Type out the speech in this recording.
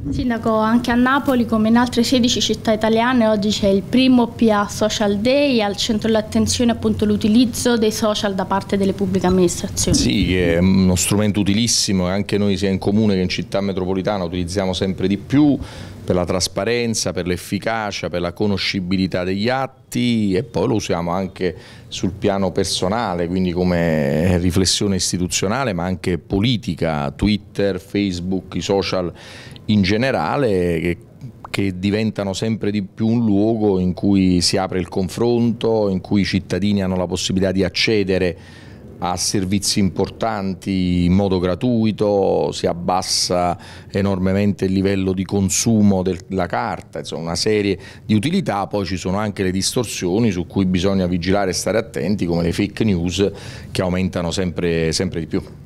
Sindaco, anche a Napoli, come in altre 16 città italiane, oggi c'è il primo PA Social Day, al centro dell'attenzione appunto l'utilizzo dei social da parte delle pubbliche amministrazioni. Sì, che è uno strumento utilissimo e anche noi sia in comune che in città metropolitana utilizziamo sempre di più per la trasparenza, per l'efficacia, per la conoscibilità degli atti, e poi lo usiamo anche sul piano personale, quindi come riflessione istituzionale ma anche politica, Twitter, Facebook, i social in generale, che diventano sempre di più un luogo in cui si apre il confronto, in cui i cittadini hanno la possibilità di accedere a servizi importanti in modo gratuito, si abbassa enormemente il livello di consumo della carta, insomma una serie di utilità. Poi ci sono anche le distorsioni su cui bisogna vigilare e stare attenti, come le fake news, che aumentano sempre di più.